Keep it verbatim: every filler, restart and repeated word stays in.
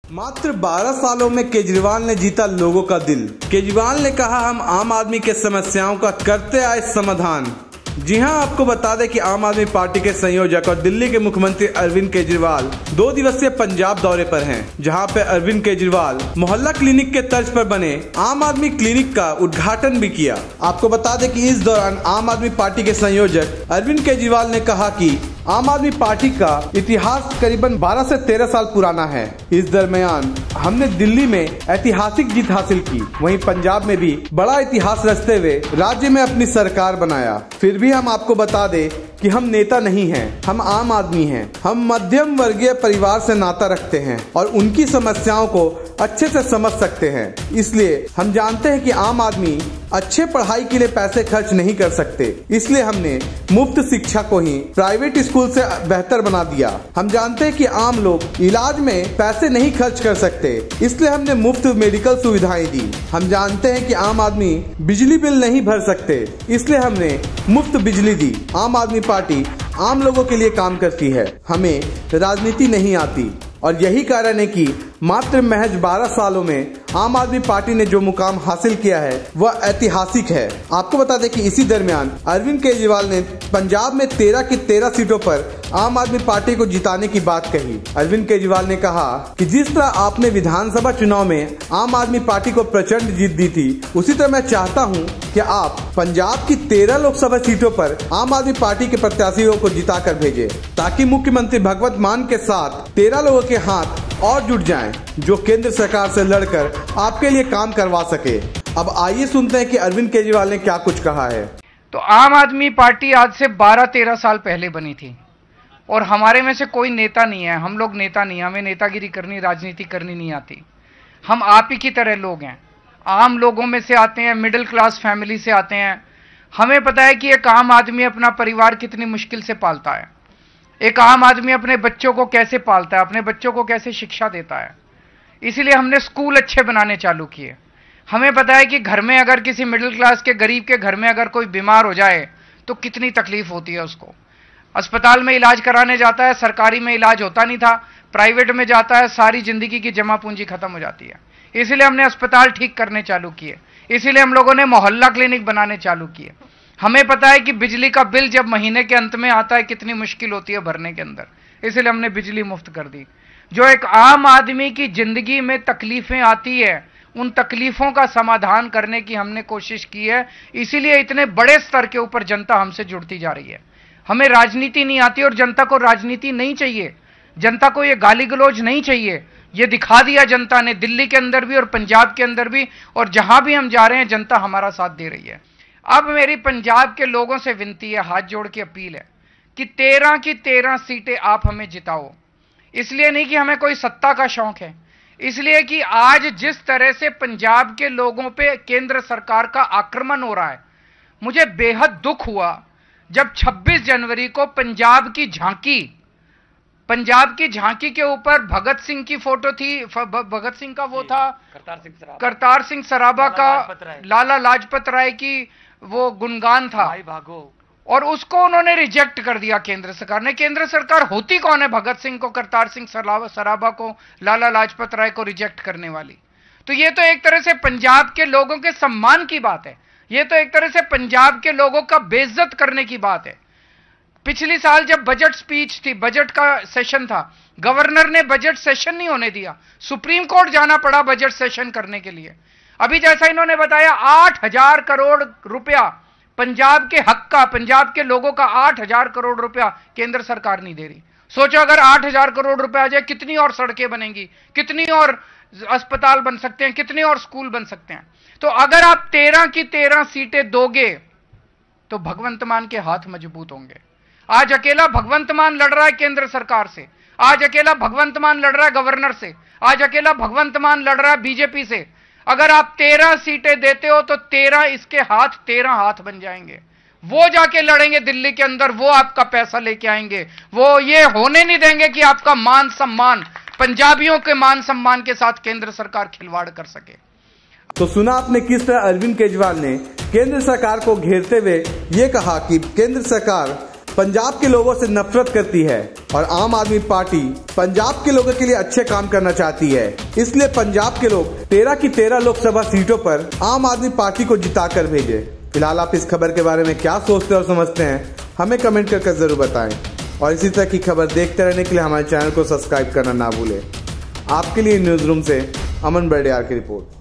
मात्र बारह सालों में केजरीवाल ने जीता लोगों का दिल। केजरीवाल ने कहा, हम आम आदमी के समस्याओं का करते आए समाधान। जी हां, आपको बता दें कि आम आदमी पार्टी के संयोजक और दिल्ली के मुख्यमंत्री अरविंद केजरीवाल दो दिवसीय पंजाब दौरे पर हैं, जहां पे अरविंद केजरीवाल मोहल्ला क्लिनिक के तर्ज पर बने आम आदमी क्लिनिक का उद्घाटन भी किया। आपको बता दें कि इस दौरान आम आदमी पार्टी के संयोजक अरविंद केजरीवाल ने कहा कि आम आदमी पार्टी का इतिहास करीबन बारह से तेरह साल पुराना है। इस दरमियान हमने दिल्ली में ऐतिहासिक जीत हासिल की, वहीं पंजाब में भी बड़ा इतिहास रचते हुए राज्य में अपनी सरकार बनाया। फिर भी हम आपको बता दें कि हम नेता नहीं हैं, हम आम आदमी हैं। हम मध्यम वर्गीय परिवार से नाता रखते हैं और उनकी समस्याओं को अच्छे से समझ सकते हैं। इसलिए हम जानते हैं कि आम आदमी अच्छे पढ़ाई के लिए पैसे खर्च नहीं कर सकते, इसलिए हमने मुफ्त शिक्षा को ही प्राइवेट स्कूल से बेहतर बना दिया। हम जानते हैं कि आम लोग इलाज में पैसे नहीं खर्च कर सकते, इसलिए हमने मुफ्त मेडिकल सुविधाएं दी। हम जानते हैं कि आम आदमी बिजली बिल नहीं भर सकते, इसलिए हमने मुफ्त बिजली दी। आम आदमी पार्टी आम लोगों के लिए काम करती है, हमें राजनीति नहीं आती और यही कारण है कि मात्र महज बारह सालों में आम आदमी पार्टी ने जो मुकाम हासिल किया है वह ऐतिहासिक है। आपको बता दें कि इसी दरमियान अरविंद केजरीवाल ने पंजाब में तेरह की तेरह सीटों पर आम आदमी पार्टी को जिताने की बात कही। अरविंद केजरीवाल ने कहा कि जिस तरह आपने विधानसभा चुनाव में आम आदमी पार्टी को प्रचंड जीत दी थी, उसी तरह मैं चाहता हूं कि आप पंजाब की तेरह लोकसभा सीटों पर आम आदमी पार्टी के प्रत्याशियों को जिता कर भेजे, ताकि मुख्यमंत्री भगवंत मान के साथ तेरह लोगों के हाथ और जुट जाएं, जो केंद्र सरकार से लड़कर आपके लिए काम करवा सके। अब आइए सुनते हैं कि अरविंद केजरीवाल ने क्या कुछ कहा है। तो आम आदमी पार्टी आज से बारह तेरह साल पहले बनी थी और हमारे में से कोई नेता नहीं है। हम लोग नेता नहीं, हमें नेतागिरी करनी, राजनीति करनी नहीं आती। हम आप ही की तरह लोग हैं, आम लोगों में से आते हैं, मिडिल क्लास फैमिली से आते हैं। हमें पता है कि एक आम आदमी अपना परिवार कितनी मुश्किल से पालता है, एक आम आदमी अपने बच्चों को कैसे पालता है, अपने बच्चों को कैसे शिक्षा देता है। इसलिए हमने स्कूल अच्छे बनाने चालू किए। हमें पता है कि घर में अगर किसी मिडिल क्लास के गरीब के घर में अगर कोई बीमार हो जाए तो कितनी तकलीफ होती है उसको। अस्पताल में इलाज कराने जाता है, सरकारी में इलाज होता नहीं था, प्राइवेट में जाता है, सारी जिंदगी की जमा पूंजी खत्म हो जाती है। इसीलिए हमने अस्पताल ठीक करने चालू किए, इसीलिए हम लोगों ने मोहल्ला क्लिनिक बनाने चालू किए। हमें पता है कि बिजली का बिल जब महीने के अंत में आता है कितनी मुश्किल होती है भरने के अंदर, इसलिए हमने बिजली मुफ्त कर दी। जो एक आम आदमी की जिंदगी में तकलीफें आती है, उन तकलीफों का समाधान करने की हमने कोशिश की है। इसीलिए इतने बड़े स्तर के ऊपर जनता हमसे जुड़ती जा रही है। हमें राजनीति नहीं आती और जनता को राजनीति नहीं चाहिए, जनता को ये गाली गलौज नहीं चाहिए। ये दिखा दिया जनता ने, दिल्ली के अंदर भी और पंजाब के अंदर भी, और जहां भी हम जा रहे हैं जनता हमारा साथ दे रही है। अब मेरी पंजाब के लोगों से विनती है, हाथ जोड़ के अपील है कि तेरह की तेरह सीटें आप हमें जिताओ। इसलिए नहीं कि हमें कोई सत्ता का शौक है, इसलिए कि आज जिस तरह से पंजाब के लोगों पे केंद्र सरकार का आक्रमण हो रहा है, मुझे बेहद दुख हुआ जब छब्बीस जनवरी को पंजाब की झांकी पंजाब की झांकी के ऊपर भगत सिंह की फोटो थी। भगत सिंह का वो था करतार सिंह सराबा, करतार सिंह सराबा का लाला लाजपत राय की वो गुणगान था, भागो, और उसको उन्होंने रिजेक्ट कर दिया केंद्र सरकार ने। केंद्र सरकार होती कौन है भगत सिंह को, करतार सिंह सराबा को, लाला लाजपत राय को रिजेक्ट करने वाली? तो ये तो एक तरह से पंजाब के लोगों के सम्मान की बात है, ये तो एक तरह से पंजाब के लोगों का बेइज्जत करने की बात है। पिछली साल जब बजट स्पीच थी, बजट का सेशन था, गवर्नर ने बजट सेशन नहीं होने दिया, सुप्रीम कोर्ट जाना पड़ा बजट सेशन करने के लिए। अभी जैसा इन्होंने बताया, आठ हजार करोड़ रुपया पंजाब के हक का, पंजाब के लोगों का आठ हजार करोड़ रुपया केंद्र सरकार नहीं दे रही। सोचो अगर आठ हजार करोड़ रुपया आ जाए, कितनी और सड़कें बनेंगी, कितनी और अस्पताल बन सकते हैं, कितने और स्कूल बन सकते हैं। तो अगर आप तेरह की तेरह सीटें दोगे तो भगवंत मान के हाथ मजबूत होंगे। आज अकेला भगवंत मान लड़ रहा है केंद्र सरकार से, आज अकेला भगवंत मान लड़ रहा है गवर्नर से, आज अकेला भगवंत मान लड़ रहा है बीजेपी से। अगर आप तेरह सीटें देते हो तो तेरह इसके हाथ तेरह हाथ बन जाएंगे। वो जाके लड़ेंगे दिल्ली के अंदर, वो आपका पैसा लेके आएंगे, वो ये होने नहीं देंगे कि आपका मान सम्मान, पंजाबियों के मान सम्मान के साथ केंद्र सरकार खिलवाड़ कर सके। तो सुना आपने किस तरह अरविंद केजरीवाल ने केंद्र सरकार को घेरते हुए ये कहा कि केंद्र सरकार पंजाब के लोगों से नफरत करती है और आम आदमी पार्टी पंजाब के लोगों के लिए अच्छे काम करना चाहती है। इसलिए पंजाब के लोग तेरह की तेरह लोकसभा सीटों पर आम आदमी पार्टी को जिताकर भेजे। फिलहाल आप इस खबर के बारे में क्या सोचते और समझते हैं, हमें कमेंट करके जरूर बताएं और इसी तरह की खबर देखते रहने के लिए हमारे चैनल को सब्सक्राइब करना ना भूलें। आपके लिए न्यूज रूम से अमन बर्डियार की रिपोर्ट।